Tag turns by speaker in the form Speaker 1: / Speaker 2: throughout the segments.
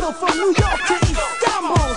Speaker 1: Still from New York to Istanbul.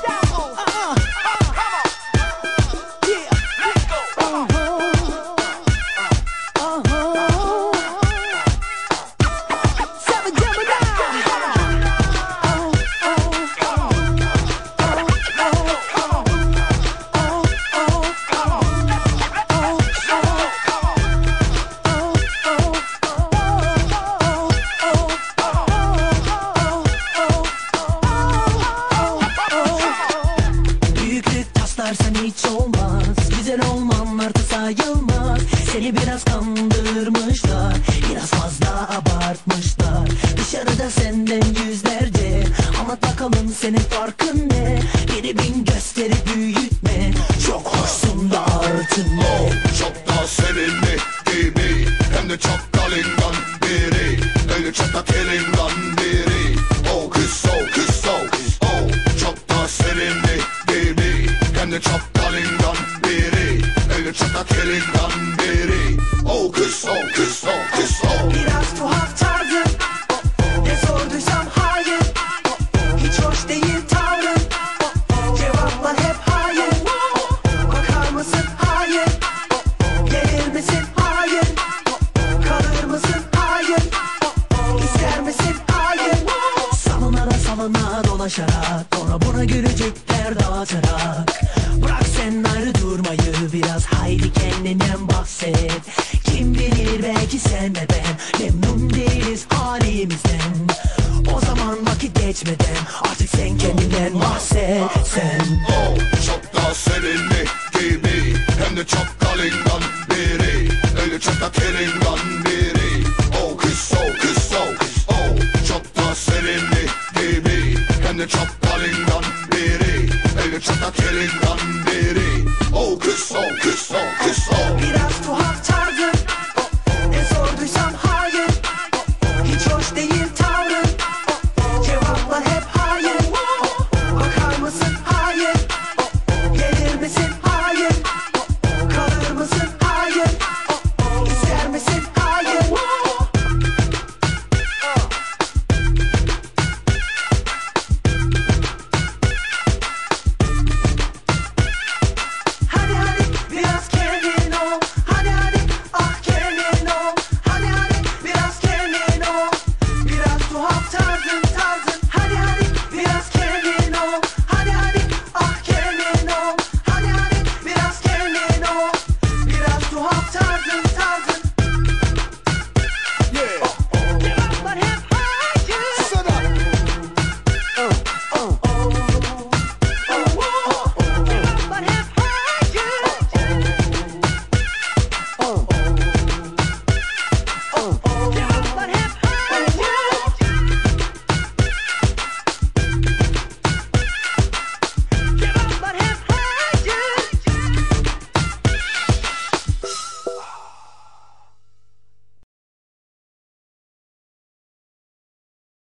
Speaker 2: Sen hiç olmaz, güzel olmanlar da sayılmaz. Seni biraz kandırmışlar, biraz fazla abartmışlar. Dışarıda senden yüzlerce, anlat bakalım senin farkın ne? Biri bin gösterip büyütme, çok hoşsun da artın ne?
Speaker 3: Çok da sevimli gibi, hem de çok dalından biri. Öyle çok da kerinden biri. Oh kız, oh kız, oh kız, oh. Çok da sevimli gibi, hem de çok dalından biri. Öyle çok da kerinden biri. Oh kız, oh kız, oh kız, oh.
Speaker 1: Biraz tuhaf tarzın, ne sorduysam hayır. Hiç hoş değil tavrın, cevaplar hep hayır. Bakar mısın? Hayır. Gelir misin? Hayır. Kalır mısın? Hayır. İster misin? Hayır.
Speaker 2: Salınara salına dolaşarak, sonra buna gülücükler dağıtarak. Bırak sen ayrı durmayı, biraz haydi kendinden bahset. Kim bilir belki sen ve ben memnun değiliz halimizden. O zaman vakit geçmeden artık sen kendinden bahset sen.
Speaker 3: Oh, çok da sevimli gibi, hem de çok